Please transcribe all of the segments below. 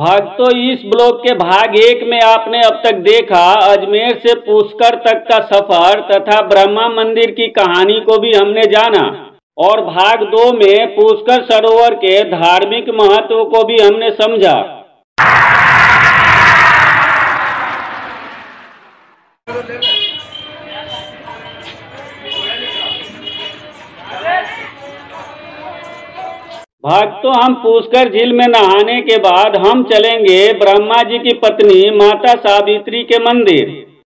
भक्तों, इस ब्लॉग के भाग 1 में आपने अब तक देखा अजमेर से पुष्कर तक का सफर तथा ब्रह्मा मंदिर की कहानी को भी हमने जाना, और भाग 2 में पुष्कर सरोवर के धार्मिक महत्व को भी हमने समझा। भक्तों, हम पुष्कर झील में नहाने के बाद हम चलेंगे ब्रह्मा जी की पत्नी माता सावित्री के मंदिर।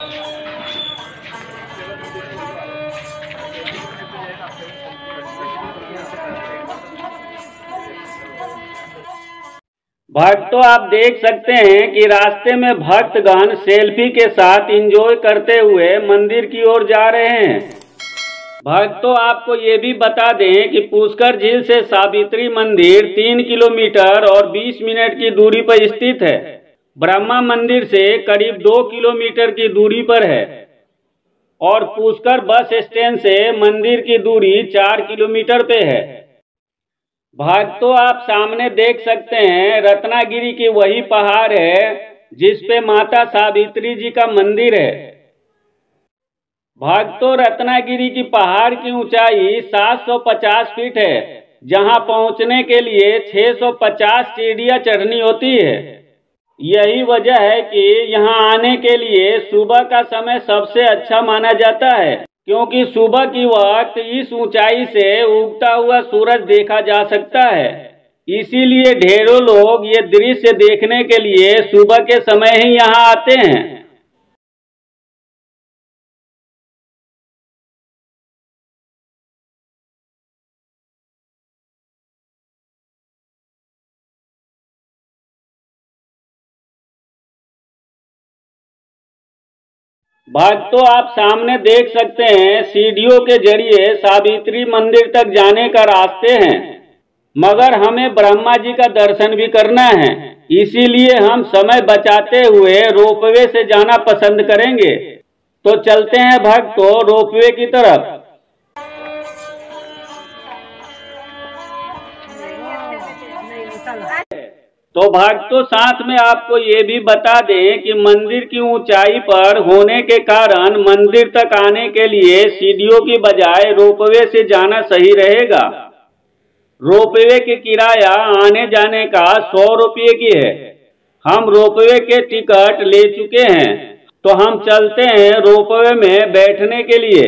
भक्तों, आप देख सकते हैं कि रास्ते में भक्तगण सेल्फी के साथ एंजॉय करते हुए मंदिर की ओर जा रहे हैं। भक्तों, आपको ये भी बता दें कि पुष्कर झील से सावित्री मंदिर 3 किलोमीटर और 20 मिनट की दूरी पर स्थित है। ब्रह्मा मंदिर से करीब 2 किलोमीटर की दूरी पर है और पुष्कर बस स्टैंड से मंदिर की दूरी 4 किलोमीटर पे है। भक्तों, आप सामने देख सकते हैं रत्नागिरी की वही पहाड़ है जिस पे माता सावित्री जी का मंदिर है। भक्तों, रत्नागिरी की पहाड़ की ऊंचाई 750 फीट है, जहां पहुंचने के लिए 650 सीढ़ियां चढ़नी होती है। यही वजह है कि यहां आने के लिए सुबह का समय सबसे अच्छा माना जाता है, क्योंकि सुबह की वक्त इस ऊंचाई से उगता हुआ सूरज देखा जा सकता है। इसीलिए ढेरों लोग ये दृश्य देखने के लिए सुबह के समय ही यहाँ आते हैं। भक्तों, आप सामने देख सकते हैं सीढ़ियों के जरिए सावित्री मंदिर तक जाने का रास्ते हैं, मगर हमें ब्रह्मा जी का दर्शन भी करना है, इसीलिए हम समय बचाते हुए रोपवे से जाना पसंद करेंगे। तो चलते हैं भक्तों रोपवे की तरफ। तो भक्तों, साथ में आपको ये भी बता दें कि मंदिर की ऊंचाई पर होने के कारण मंदिर तक आने के लिए सीढ़ियों की बजाय रोपवे से जाना सही रहेगा। रोपवे की किराया आने जाने का 100 रुपये की है। हम रोपवे के टिकट ले चुके हैं, तो हम चलते हैं रोपवे में बैठने के लिए।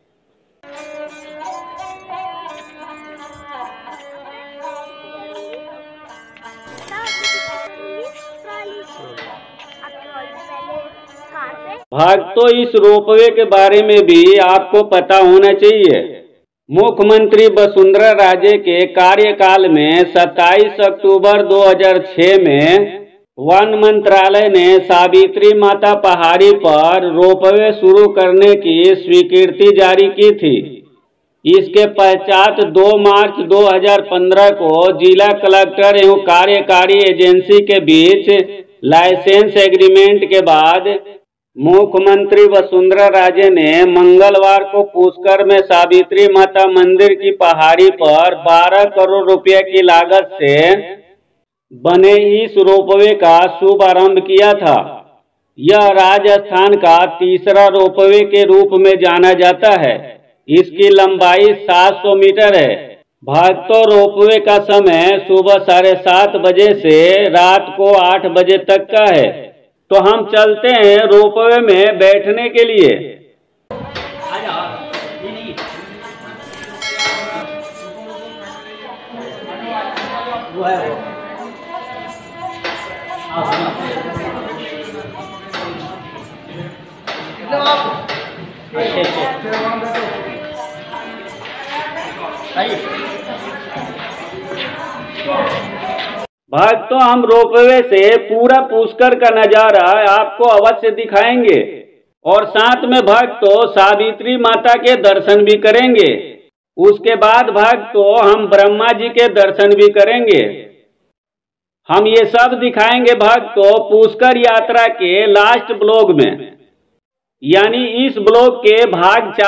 भक्तों, इस रोपवे के बारे में भी आपको पता होना चाहिए। मुख्यमंत्री वसुंधरा राजे के कार्यकाल में 27 अक्टूबर 2006 में वन मंत्रालय ने सावित्री माता पहाड़ी पर रोपवे शुरू करने की स्वीकृति जारी की थी। इसके पश्चात 2 मार्च 2015 को जिला कलेक्टर एवं कार्यकारी एजेंसी के बीच लाइसेंस एग्रीमेंट के बाद मुख्यमंत्री वसुंधरा राजे ने मंगलवार को पुष्कर में सावित्री माता मंदिर की पहाड़ी पर 12 करोड़ रुपए की लागत से बने इस रोपवे का शुभारंभ किया था। यह राजस्थान का तीसरा रोपवे के रूप में जाना जाता है। इसकी लंबाई 700 मीटर है। भक्तों, रोपवे का समय सुबह 7:30 बजे से रात को 8 बजे तक का है। तो हम चलते हैं रोपवे में बैठने के लिए। भक्तों, हम रोपवे से पूरा पुष्कर का नजारा आपको अवश्य दिखाएंगे और साथ में भक्तों सावित्री माता के दर्शन भी करेंगे। उसके बाद भक्तों हम ब्रह्मा जी के दर्शन भी करेंगे। हम ये सब दिखाएंगे भक्तों पुष्कर यात्रा के लास्ट ब्लॉग में, यानी इस ब्लॉग के भाग 4